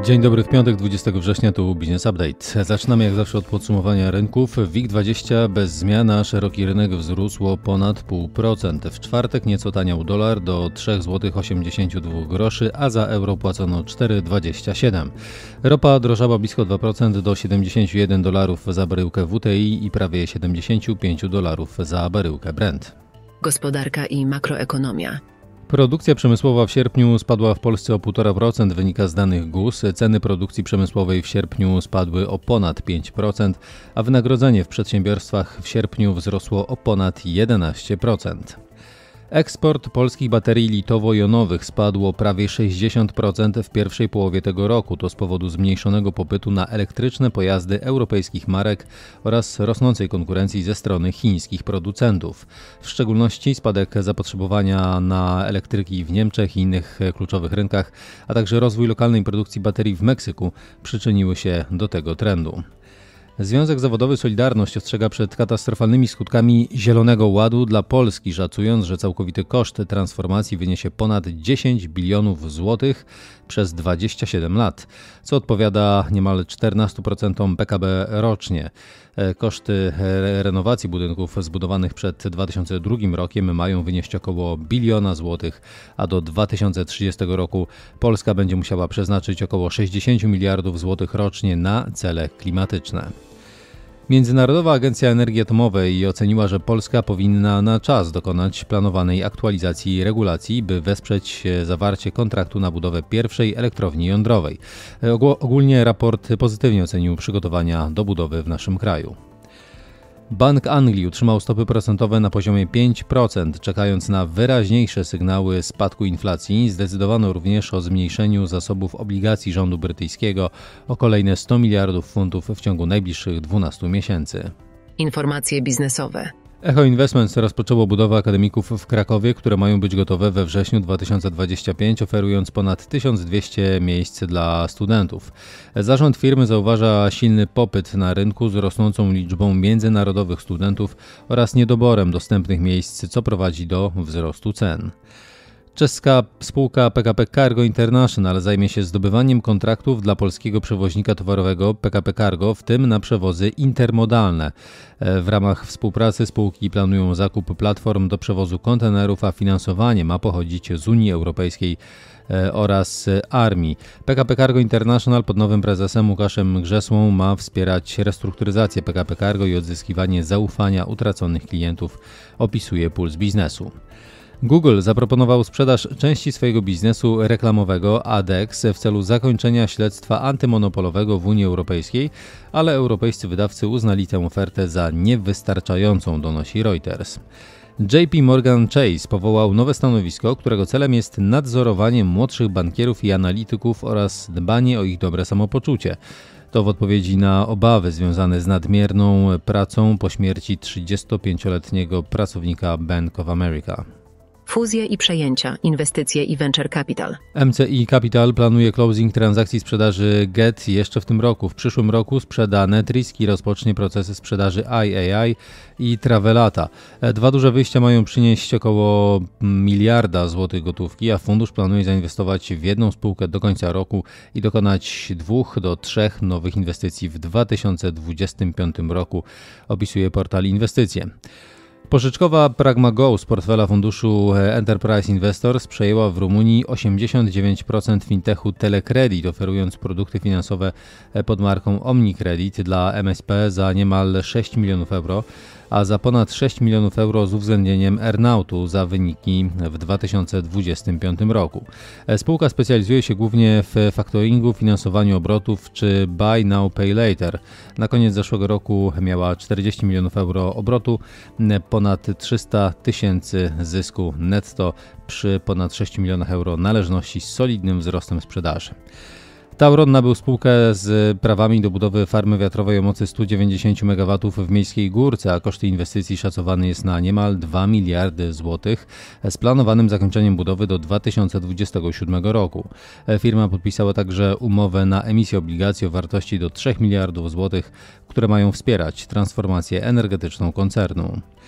Dzień dobry, w piątek 20 września tu Business Update. Zaczynamy jak zawsze od podsumowania rynków. WIG20 bez zmian, a szeroki rynek wzrósł o ponad 0,5%. W czwartek nieco taniał dolar do 3,82 zł, a za euro płacono 4,27. Ropa drożała blisko 2% do $71 za baryłkę WTI i prawie $75 za baryłkę Brent. Gospodarka i makroekonomia. Produkcja przemysłowa w sierpniu spadła w Polsce o 1,5%, wynika z danych GUS. Ceny produkcji przemysłowej w sierpniu spadły o ponad 5%, a wynagrodzenie w przedsiębiorstwach w sierpniu wzrosło o ponad 11%. Eksport polskich baterii litowo-jonowych spadł o prawie 60% w pierwszej połowie tego roku. To z powodu zmniejszonego popytu na elektryczne pojazdy europejskich marek oraz rosnącej konkurencji ze strony chińskich producentów. W szczególności spadek zapotrzebowania na elektryki w Niemczech i innych kluczowych rynkach, a także rozwój lokalnej produkcji baterii w Meksyku przyczyniły się do tego trendu. Związek Zawodowy Solidarność ostrzega przed katastrofalnymi skutkami Zielonego Ładu dla Polski, szacując, że całkowity koszt transformacji wyniesie ponad 10 bilionów złotych przez 27 lat, co odpowiada niemal 14% PKB rocznie. Koszty renowacji budynków zbudowanych przed 2002 rokiem mają wynieść około biliona złotych, a do 2030 roku Polska będzie musiała przeznaczyć około 60 miliardów złotych rocznie na cele klimatyczne. Międzynarodowa Agencja Energii Atomowej oceniła, że Polska powinna na czas dokonać planowanej aktualizacji regulacji, by wesprzeć zawarcie kontraktu na budowę pierwszej elektrowni jądrowej. Ogólnie raport pozytywnie ocenił przygotowania do budowy w naszym kraju. Bank Anglii utrzymał stopy procentowe na poziomie 5%, czekając na wyraźniejsze sygnały spadku inflacji. Zdecydowano również o zmniejszeniu zasobów obligacji rządu brytyjskiego o kolejne 100 miliardów funtów w ciągu najbliższych 12 miesięcy. Informacje biznesowe. Echo Investments rozpoczęło budowę akademików w Krakowie, które mają być gotowe we wrześniu 2025, oferując ponad 1200 miejsc dla studentów. Zarząd firmy zauważa silny popyt na rynku z rosnącą liczbą międzynarodowych studentów oraz niedoborem dostępnych miejsc, co prowadzi do wzrostu cen. Czeska spółka PKP Cargo International zajmie się zdobywaniem kontraktów dla polskiego przewoźnika towarowego PKP Cargo, w tym na przewozy intermodalne. W ramach współpracy spółki planują zakup platform do przewozu kontenerów, a finansowanie ma pochodzić z Unii Europejskiej oraz armii. PKP Cargo International pod nowym prezesem Łukaszem Grzesłą ma wspierać restrukturyzację PKP Cargo i odzyskiwanie zaufania utraconych klientów, opisuje Puls Biznesu. Google zaproponował sprzedaż części swojego biznesu reklamowego AdX w celu zakończenia śledztwa antymonopolowego w Unii Europejskiej, ale europejscy wydawcy uznali tę ofertę za niewystarczającą, donosi Reuters. JP Morgan Chase powołał nowe stanowisko, którego celem jest nadzorowanie młodszych bankierów i analityków oraz dbanie o ich dobre samopoczucie. To w odpowiedzi na obawy związane z nadmierną pracą po śmierci 35-letniego pracownika Bank of America. Fuzje i przejęcia, inwestycje i venture capital. MCI Capital planuje closing transakcji sprzedaży Get jeszcze w tym roku. W przyszłym roku sprzeda Netrisk i rozpocznie procesy sprzedaży iAI i Travelata. Dwa duże wyjścia mają przynieść około miliarda złotych gotówki, a fundusz planuje zainwestować w jedną spółkę do końca roku i dokonać 2 do 3 nowych inwestycji w 2025 roku, opisuje portal Inwestycje. Pożyczkowa PragmaGo z portfela funduszu Enterprise Investors przejęła w Rumunii 89% fintechu Telecredit, oferując produkty finansowe pod marką OmniCredit dla MSP za niemal 6 milionów euro, a za ponad 6 milionów euro z uwzględnieniem earn-outu za wyniki w 2025 roku. Spółka specjalizuje się głównie w faktoringu, finansowaniu obrotów czy buy now, pay later. Na koniec zeszłego roku miała 40 milionów euro obrotu, ponad 300 tysięcy zysku netto przy ponad 6 milionach euro należności z solidnym wzrostem sprzedaży. Tauron nabył spółkę z prawami do budowy farmy wiatrowej o mocy 190 MW w Miejskiej Górce, a koszty inwestycji szacowany jest na niemal 2 miliardy złotych z planowanym zakończeniem budowy do 2027 roku. Firma podpisała także umowę na emisję obligacji o wartości do 3 miliardów złotych, które mają wspierać transformację energetyczną koncernu.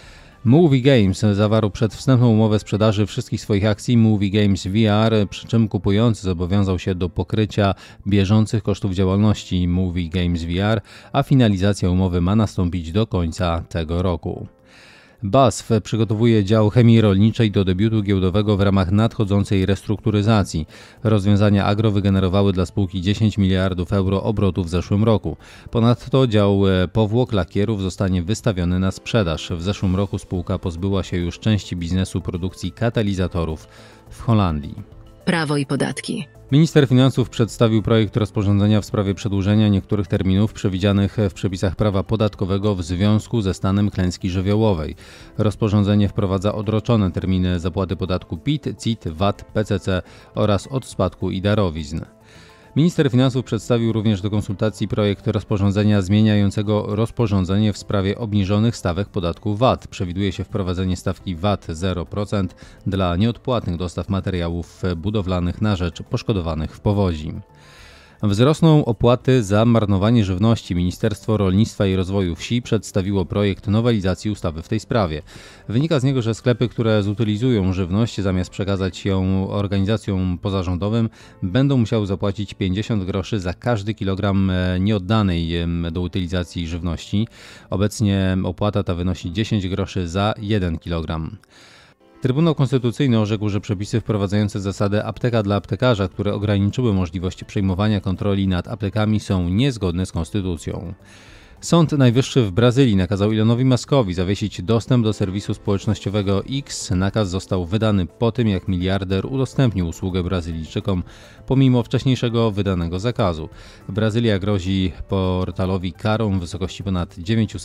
Movie Games zawarł przedwstępną umowę sprzedaży wszystkich swoich akcji Movie Games VR, przy czym kupujący zobowiązał się do pokrycia bieżących kosztów działalności Movie Games VR, a finalizacja umowy ma nastąpić do końca tego roku. BASF przygotowuje dział chemii rolniczej do debiutu giełdowego w ramach nadchodzącej restrukturyzacji. Rozwiązania agro wygenerowały dla spółki 10 miliardów euro obrotu w zeszłym roku. Ponadto dział powłok lakierów zostanie wystawiony na sprzedaż. W zeszłym roku spółka pozbyła się już części biznesu produkcji katalizatorów w Holandii. Prawo i podatki. Minister finansów przedstawił projekt rozporządzenia w sprawie przedłużenia niektórych terminów przewidzianych w przepisach prawa podatkowego w związku ze stanem klęski żywiołowej. Rozporządzenie wprowadza odroczone terminy zapłaty podatku PIT, CIT, VAT, PCC oraz od spadku i darowizn. Minister finansów przedstawił również do konsultacji projekt rozporządzenia zmieniającego rozporządzenie w sprawie obniżonych stawek podatku VAT. Przewiduje się wprowadzenie stawki VAT 0% dla nieodpłatnych dostaw materiałów budowlanych na rzecz poszkodowanych w powodzi. Wzrosną opłaty za marnowanie żywności. Ministerstwo Rolnictwa i Rozwoju Wsi przedstawiło projekt nowelizacji ustawy w tej sprawie. Wynika z niego, że sklepy, które zutylizują żywność, zamiast przekazać ją organizacjom pozarządowym, będą musiały zapłacić 50 groszy za każdy kilogram nieoddanej do utylizacji żywności. Obecnie opłata ta wynosi 10 groszy za 1 kilogram. Trybunał Konstytucyjny orzekł, że przepisy wprowadzające zasadę apteka dla aptekarza, które ograniczyły możliwości przejmowania kontroli nad aptekami, są niezgodne z konstytucją. Sąd Najwyższy w Brazylii nakazał Elonowi Muskowi zawiesić dostęp do serwisu społecznościowego X. Nakaz został wydany po tym, jak miliarder udostępnił usługę Brazylijczykom pomimo wcześniejszego wydanego zakazu. Brazylia grozi portalowi karą w wysokości ponad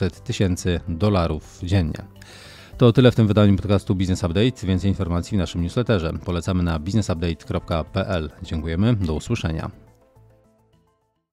$900,000 dziennie. To tyle w tym wydaniu podcastu Business Update. Więcej informacji w naszym newsletterze. Polecamy na businessupdate.pl. Dziękujemy. Do usłyszenia.